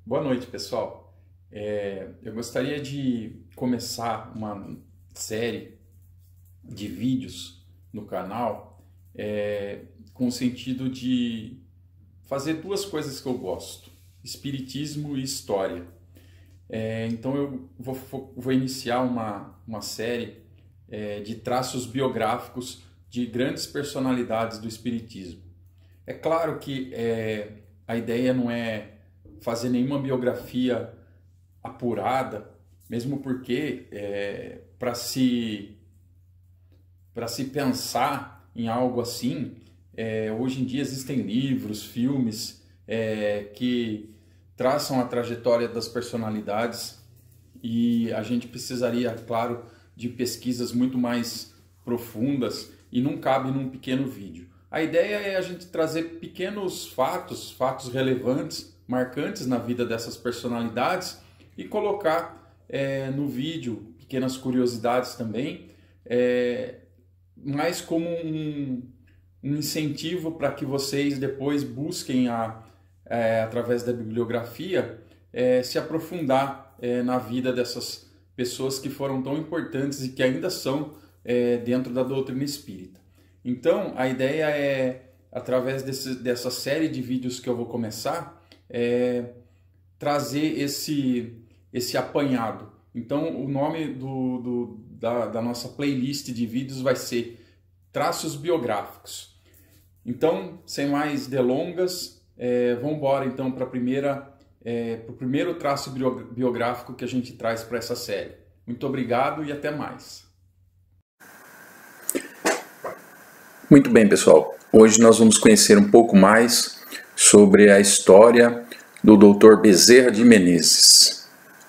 Boa noite, pessoal. Eu gostaria de começar uma série de vídeos no canal com o sentido de fazer duas coisas que eu gosto: espiritismo e história. Então eu vou iniciar uma série de traços biográficos de grandes personalidades do espiritismo. É claro que a ideia não é fazer nenhuma biografia apurada, mesmo porque para se pensar em algo assim, hoje em dia existem livros, filmes que traçam a trajetória das personalidades e a gente precisaria, claro, de pesquisas muito mais profundas e não cabe num pequeno vídeo. A ideia é a gente trazer pequenos fatos relevantes, marcantes na vida dessas personalidades e colocar no vídeo pequenas curiosidades também, mais como um incentivo para que vocês depois busquem, através da bibliografia, se aprofundar na vida dessas pessoas que foram tão importantes e que ainda são dentro da doutrina espírita. Então, a ideia é, através dessa série de vídeos que eu vou começar, trazer esse apanhado. Então, o nome da nossa playlist de vídeos vai ser Traços Biográficos. Então, sem mais delongas, vamos embora então para o primeiro traço biográfico que a gente traz para essa série. Muito obrigado e até mais. Muito bem, pessoal. Hoje nós vamos conhecer um pouco mais sobre a história do Dr. Bezerra de Menezes.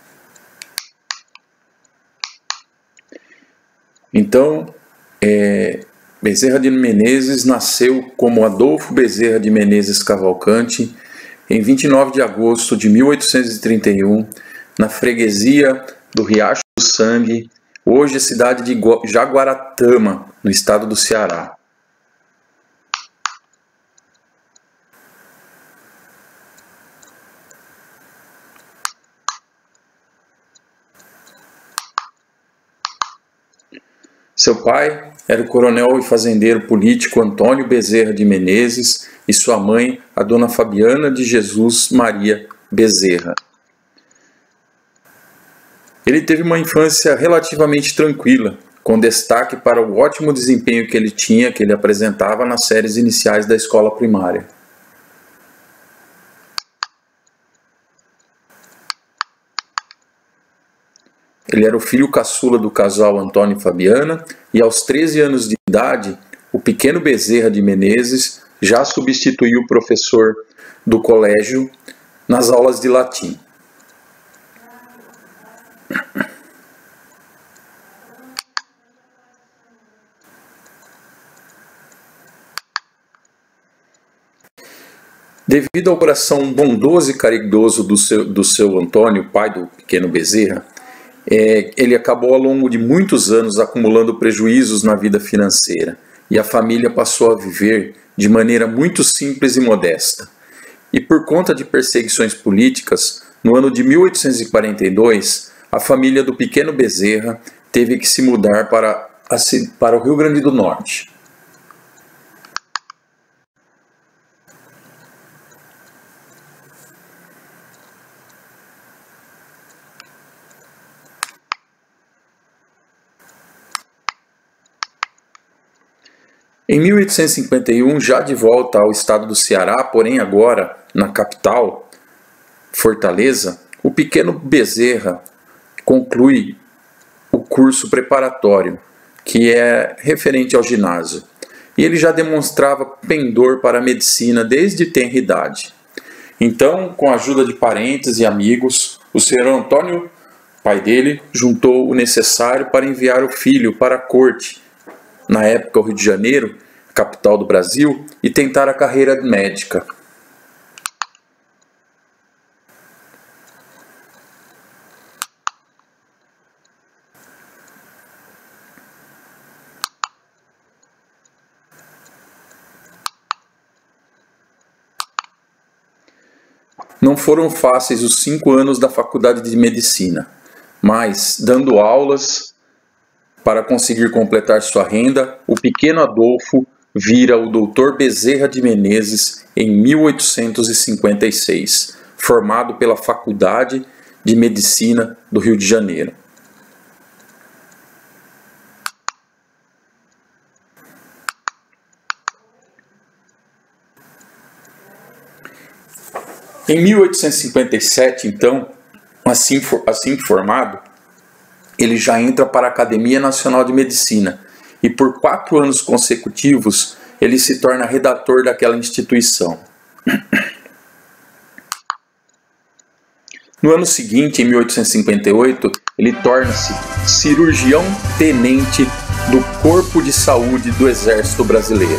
Então, Bezerra de Menezes nasceu como Adolfo Bezerra de Menezes Cavalcante em 29 de agosto de 1831, na freguesia do Riacho do Sangue, hoje a cidade de Jaguaratama, no estado do Ceará. Seu pai era o coronel e fazendeiro político Antônio Bezerra de Menezes e sua mãe, a dona Fabiana de Jesus Maria Bezerra. Ele teve uma infância relativamente tranquila, com destaque para o ótimo desempenho que ele apresentava nas séries iniciais da escola primária. Ele era o filho caçula do casal Antônio e Fabiana e aos 13 anos de idade, o pequeno Bezerra de Menezes já substituiu o professor do colégio nas aulas de latim. Devido ao coração bondoso e caridoso do seu Antônio, pai do pequeno Bezerra, ele acabou ao longo de muitos anos acumulando prejuízos na vida financeira e a família passou a viver de maneira muito simples e modesta. E por conta de perseguições políticas, no ano de 1842, a família do pequeno Bezerra teve que se mudar para o Rio Grande do Norte. Em 1851, já de volta ao estado do Ceará, porém agora na capital, Fortaleza, o pequeno Bezerra conclui o curso preparatório, que é referente ao ginásio. E ele já demonstrava pendor para a medicina desde tenra idade. Então, com a ajuda de parentes e amigos, o senhor Antônio, pai dele, juntou o necessário para enviar o filho para a corte, na época o Rio de Janeiro, capital do Brasil, e tentar a carreira médica. Não foram fáceis os 5 anos da faculdade de medicina, mas, dando aulas para conseguir completar sua renda, o pequeno Adolfo vira o Dr. Bezerra de Menezes em 1856, formado pela Faculdade de Medicina do Rio de Janeiro. Em 1857, então, assim formado, ele já entra para a Academia Nacional de Medicina e por 4 anos consecutivos ele se torna redator daquela instituição. No ano seguinte, em 1858, ele torna-se cirurgião-tenente do Corpo de Saúde do Exército Brasileiro.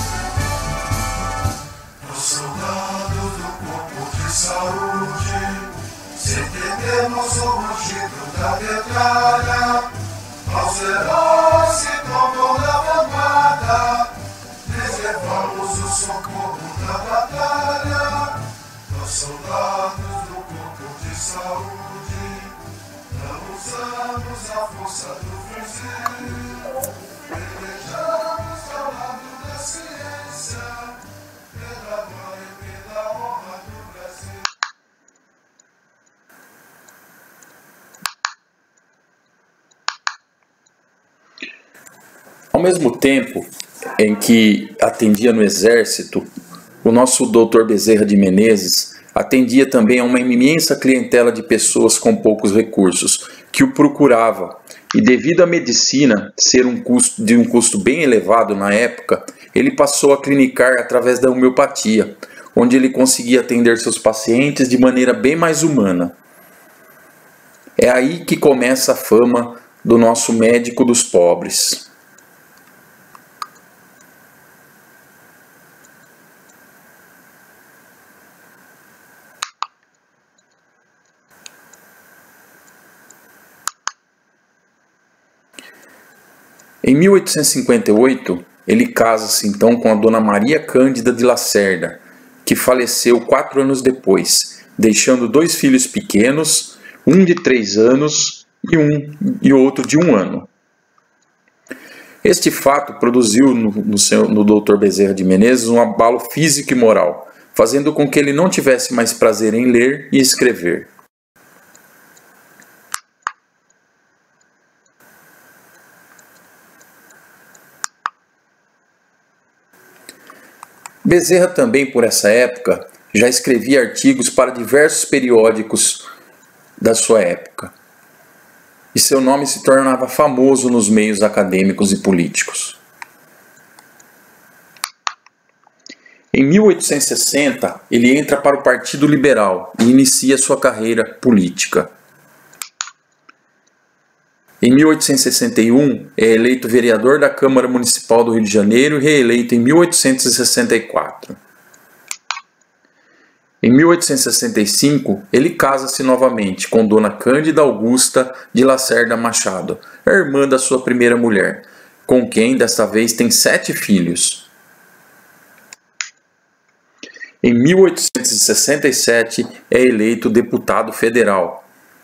Aos heróis que tomam na vanguarda, reservamos o socorro da batalha. Nós soldados do corpo de saúde, não usamos a força do fuzil, pelejamos ao lado da ciência, pela glória e pela honra do Brasil. Ao mesmo tempo em que atendia no Exército, o nosso Dr. Bezerra de Menezes atendia também a uma imensa clientela de pessoas com poucos recursos, que o procurava. E devido à medicina ser um custo bem elevado na época, ele passou a clinicar através da homeopatia, onde ele conseguia atender seus pacientes de maneira bem mais humana. É aí que começa a fama do nosso médico dos pobres. Em 1858, ele casa-se então com a dona Maria Cândida de Lacerda, que faleceu 4 anos depois, deixando 2 filhos pequenos, um de 3 anos e outro de 1 ano. Este fato produziu no Dr. Bezerra de Menezes um abalo físico e moral, fazendo com que ele não tivesse mais prazer em ler e escrever. Bezerra também, por essa época, já escrevia artigos para diversos periódicos da sua época, e seu nome se tornava famoso nos meios acadêmicos e políticos. Em 1860, ele entra para o Partido Liberal e inicia sua carreira política. Em 1861, é eleito vereador da Câmara Municipal do Rio de Janeiro e reeleito em 1864. Em 1865, ele casa-se novamente com Dona Cândida Augusta de Lacerda Machado, a irmã da sua primeira mulher, com quem, desta vez, tem 7 filhos. Em 1867, é eleito deputado federal.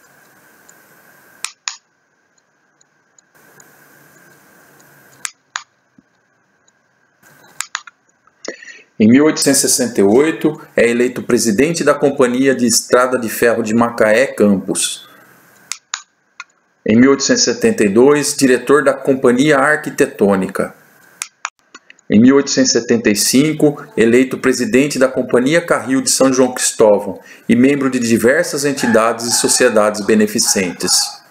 Em 1868, é eleito presidente da Companhia de Estrada de Ferro de Macaé, Campos. Em 1872, diretor da Companhia Arquitetônica. Em 1875, eleito presidente da Companhia Carril de São João Cristóvão e membro de diversas entidades e sociedades beneficentes.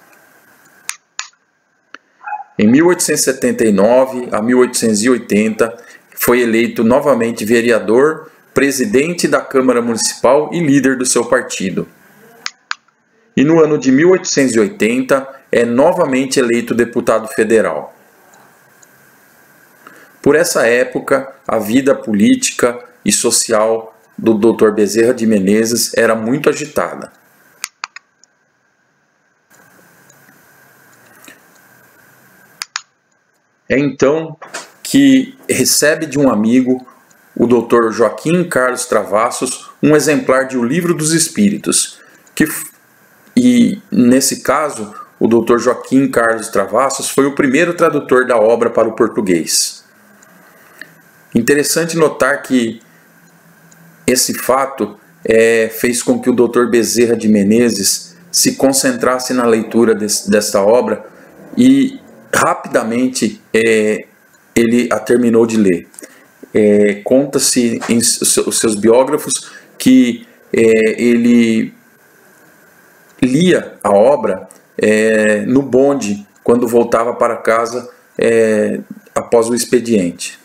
Em 1879 a 1880, foi eleito novamente vereador, presidente da Câmara Municipal e líder do seu partido. E no ano de 1880 é novamente eleito deputado federal. Por essa época, a vida política e social do Dr. Bezerra de Menezes era muito agitada. É então que recebe de um amigo o Dr. Joaquim Carlos Travassos um exemplar de O Livro dos Espíritos, e nesse caso o Dr. Joaquim Carlos Travassos foi o primeiro tradutor da obra para o português. Interessante notar que esse fato fez com que o Dr. Bezerra de Menezes se concentrasse na leitura desta obra e rapidamente ele a terminou de ler. Conta-se em os seus biógrafos que ele lia a obra no bonde quando voltava para casa após o expediente.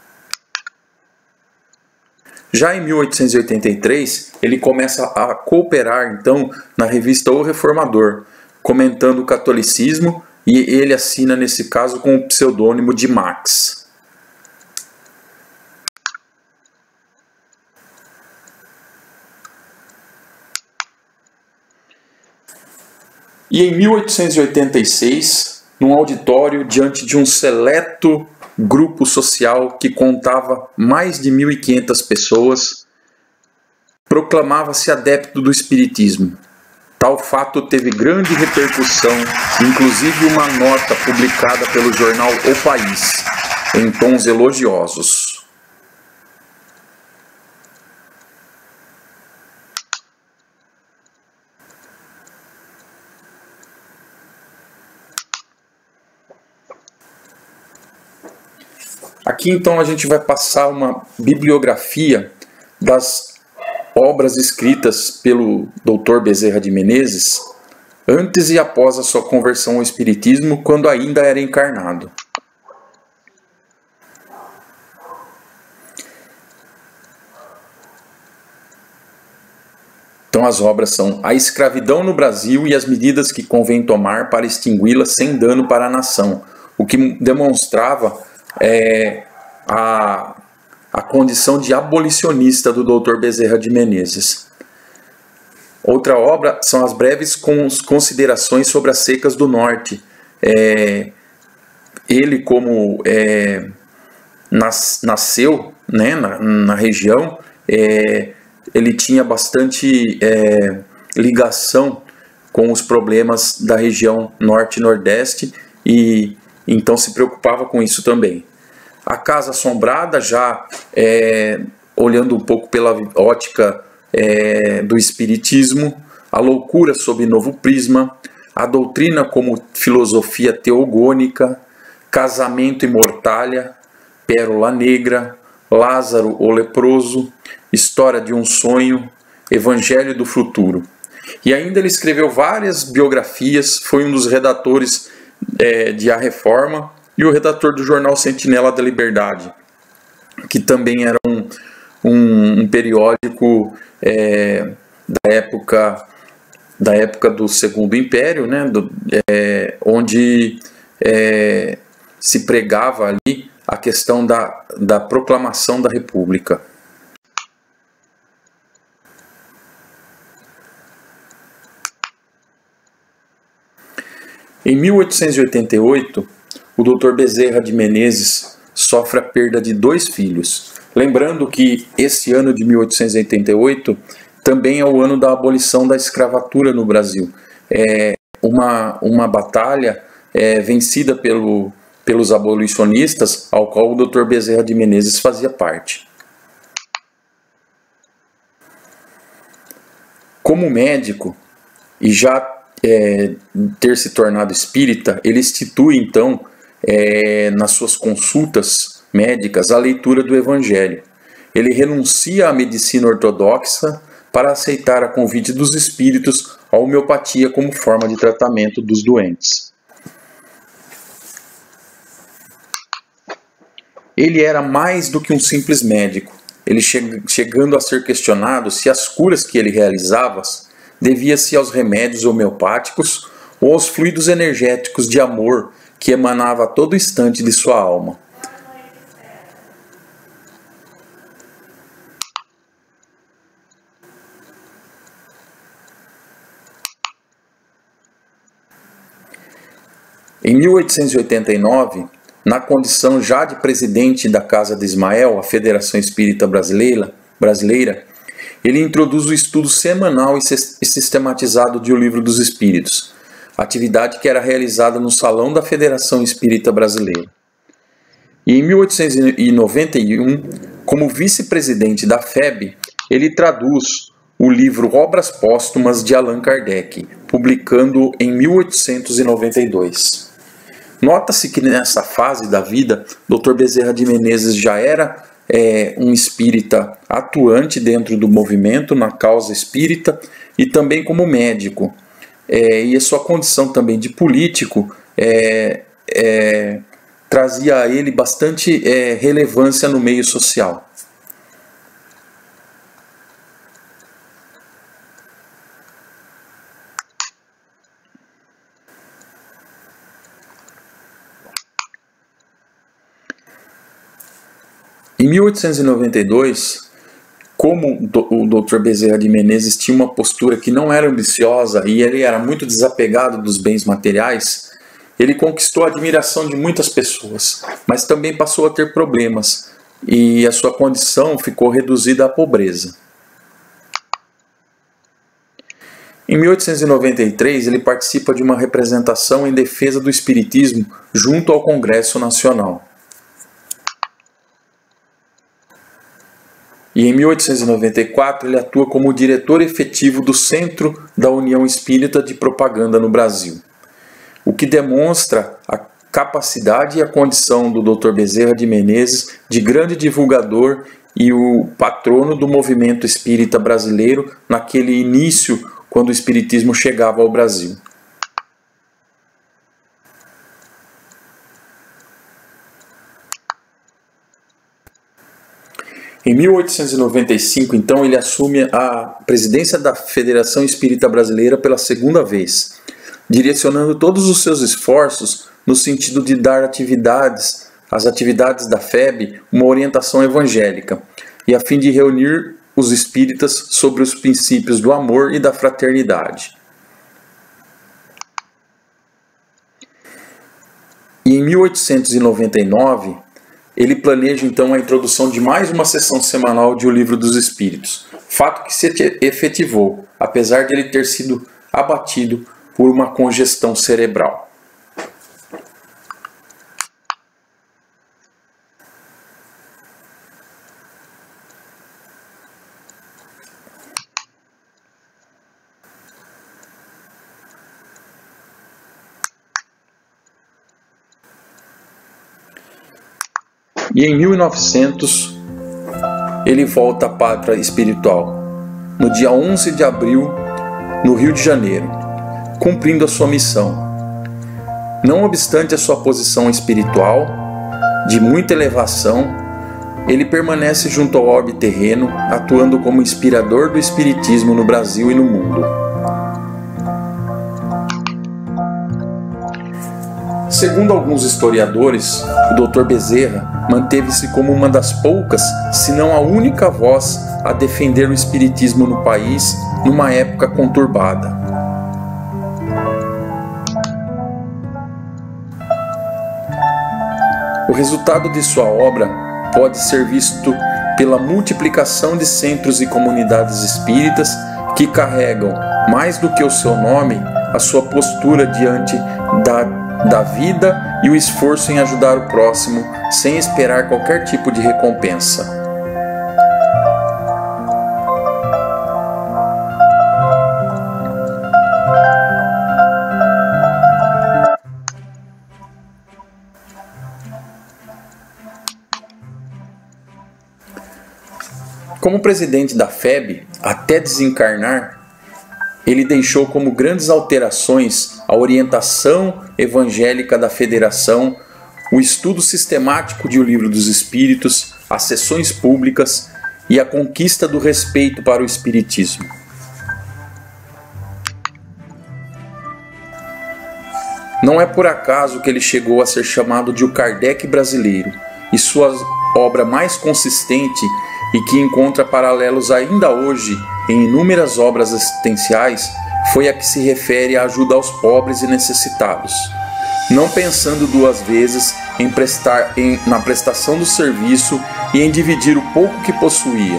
Já em 1883, ele começa a cooperar então na revista O Reformador, comentando o catolicismo, e ele assina nesse caso com o pseudônimo de Max. E em 1886, num auditório diante de um seleto grupo social que contava mais de 1.500 pessoas, proclamava-se adepto do espiritismo. Tal fato teve grande repercussão, inclusive uma nota publicada pelo jornal O País, em tons elogiosos. Aqui então a gente vai passar uma bibliografia das obras escritas pelo Dr. Bezerra de Menezes antes e após a sua conversão ao espiritismo, quando ainda era encarnado. Então as obras são A Escravidão no Brasil e as Medidas que Convém Tomar para Extingui-la sem Dano para a Nação, o que demonstrava a condição de abolicionista do Dr. Bezerra de Menezes. Outra obra são as breves considerações sobre as secas do norte. Ele, como nasceu, né, na região, ele tinha bastante ligação com os problemas da região norte e nordeste, e então se preocupava com isso também. A Casa Assombrada, já olhando um pouco pela ótica do espiritismo, A Loucura sob Novo Prisma, A Doutrina como Filosofia Teogônica, Casamento e Mortalha, Pérola Negra, Lázaro o Leproso, História de um Sonho, Evangelho do Futuro. E ainda ele escreveu várias biografias, foi um dos redatores de A Reforma e o redator do jornal Sentinela da Liberdade, que também era um periódico da época do Segundo Império, né, onde se pregava ali a questão da proclamação da República. Em 1888, o Dr. Bezerra de Menezes sofre a perda de 2 filhos. Lembrando que esse ano de 1888 também é o ano da abolição da escravatura no Brasil. Uma batalha vencida pelos abolicionistas, ao qual o Dr. Bezerra de Menezes fazia parte. Como médico, e já ter se tornado espírita, ele institui então nas suas consultas médicas a leitura do Evangelho. Ele renuncia à medicina ortodoxa para aceitar a convite dos espíritos a homeopatia como forma de tratamento dos doentes. Ele era mais do que um simples médico, ele chegando a ser questionado se as curas que ele realizava devia-se aos remédios homeopáticos ou aos fluidos energéticos de amor que emanava a todo instante de sua alma. Em 1889, na condição já de presidente da Casa de Ismael, a Federação Espírita Brasileira, ele introduz o estudo semanal e sistematizado de O Livro dos Espíritos, atividade que era realizada no Salão da Federação Espírita Brasileira. E em 1891, como vice-presidente da FEB, ele traduz o livro Obras Póstumas de Allan Kardec, publicando em 1892. Nota-se que nessa fase da vida, Dr. Bezerra de Menezes já era um espírita atuante dentro do movimento, na causa espírita, e também como médico. E a sua condição também de político trazia a ele bastante relevância no meio social. Em 1892, como o Dr. Bezerra de Menezes tinha uma postura que não era ambiciosa e ele era muito desapegado dos bens materiais, ele conquistou a admiração de muitas pessoas, mas também passou a ter problemas e a sua condição ficou reduzida à pobreza. Em 1893, ele participa de uma representação em defesa do espiritismo junto ao Congresso Nacional. E em 1894 ele atua como diretor efetivo do Centro da União Espírita de Propaganda no Brasil, o que demonstra a capacidade e a condição do Dr. Bezerra de Menezes de grande divulgador e o patrono do movimento espírita brasileiro naquele início, quando o espiritismo chegava ao Brasil. Em 1895, então, ele assume a presidência da Federação Espírita Brasileira pela segunda vez, direcionando todos os seus esforços no sentido de dar às atividades da FEB, uma orientação evangélica, e a fim de reunir os espíritas sobre os princípios do amor e da fraternidade. E em 1899, ele planeja então a introdução de mais uma sessão semanal de O Livro dos Espíritos, fato que se efetivou, apesar de ele ter sido abatido por uma congestão cerebral. E em 1900, ele volta à pátria espiritual, no dia 11 de abril, no Rio de Janeiro, cumprindo a sua missão. Não obstante a sua posição espiritual, de muita elevação, ele permanece junto ao orbe terreno, atuando como inspirador do espiritismo no Brasil e no mundo. Segundo alguns historiadores, o Dr. Bezerra manteve-se como uma das poucas, se não a única voz a defender o espiritismo no país numa época conturbada. O resultado de sua obra pode ser visto pela multiplicação de centros e comunidades espíritas que carregam, mais do que o seu nome, a sua postura diante da vida e o esforço em ajudar o próximo sem esperar qualquer tipo de recompensa. Como presidente da FEB, até desencarnar, ele deixou como grandes alterações a orientação evangélica da Federação, o estudo sistemático de O Livro dos Espíritos, as sessões públicas e a conquista do respeito para o espiritismo. Não é por acaso que ele chegou a ser chamado de o Kardec brasileiro, e sua obra mais consistente e que encontra paralelos ainda hoje em inúmeras obras existenciais foi a que se refere à ajuda aos pobres e necessitados, não pensando duas vezes na prestação do serviço e em dividir o pouco que possuía.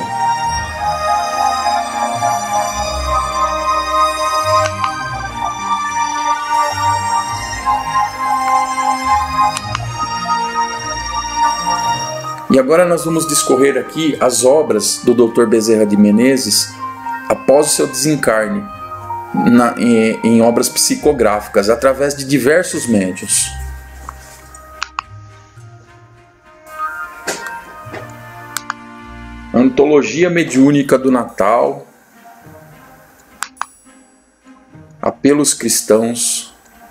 E agora nós vamos discorrer aqui as obras do Dr. Bezerra de Menezes após o seu desencarne, em obras psicográficas, através de diversos médiuns. Antologia Mediúnica do Natal, Apelos Cristãos,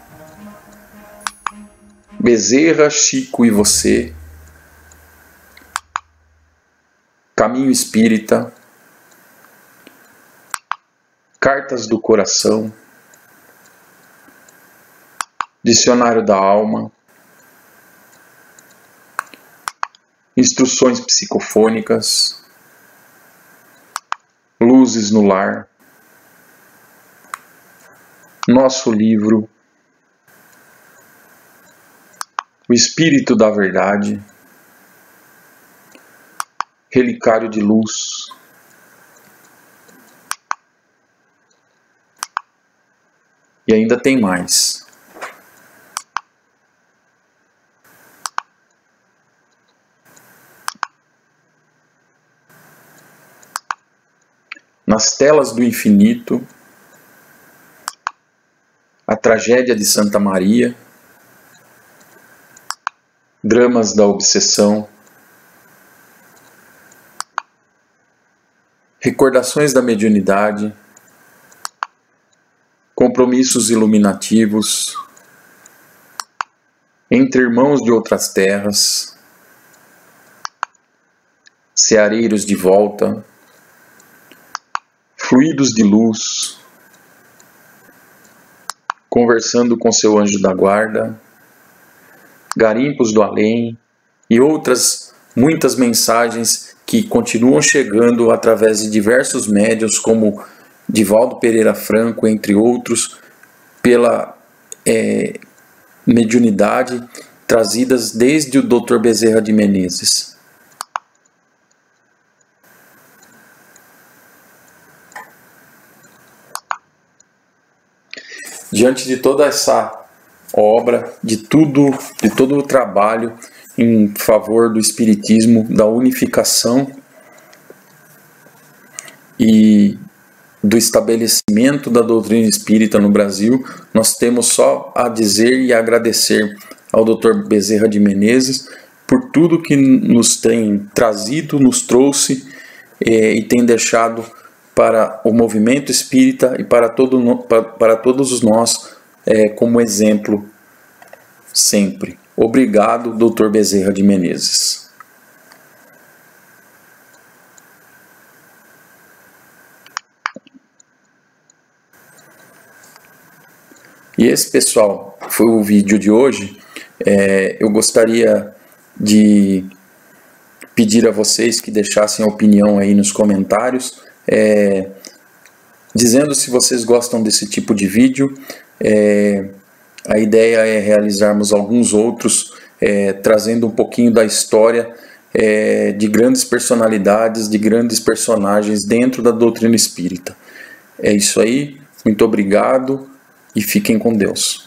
Bezerra, Chico e Você, Caminho Espírita, Cartas do Coração, Dicionário da Alma, Instruções Psicofônicas, Luzes no Lar, Nosso Livro, O Espírito da Verdade, Relicário de Luz, e ainda tem mais. Nas Telas do Infinito, A Tragédia de Santa Maria, Dramas da Obsessão, Recordações da Mediunidade, Compromissos Iluminativos, Entre Irmãos de Outras Terras, Ceareiros de Volta, Fluidos de Luz, Conversando com Seu Anjo da Guarda, Garimpos do Além e outras muitas mensagens que continuam chegando através de diversos médiuns, como Divaldo Pereira Franco, entre outros, pela mediunidade trazidas desde o Dr. Bezerra de Menezes. Diante de toda essa obra, de todo o trabalho em favor do Espiritismo, da unificação e do estabelecimento da doutrina espírita no Brasil, nós temos só a dizer e agradecer ao Dr. Bezerra de Menezes por tudo que nos tem trazido, nos trouxe e tem deixado para o movimento espírita e para todos nós como exemplo sempre. Obrigado, Dr. Bezerra de Menezes. E esse, pessoal, foi o vídeo de hoje. Eu gostaria de pedir a vocês que deixassem a opinião aí nos comentários, dizendo se vocês gostam desse tipo de vídeo. A ideia é realizarmos alguns outros, trazendo um pouquinho da história de grandes personalidades, de grandes personagens dentro da doutrina espírita. É isso aí, muito obrigado e fiquem com Deus.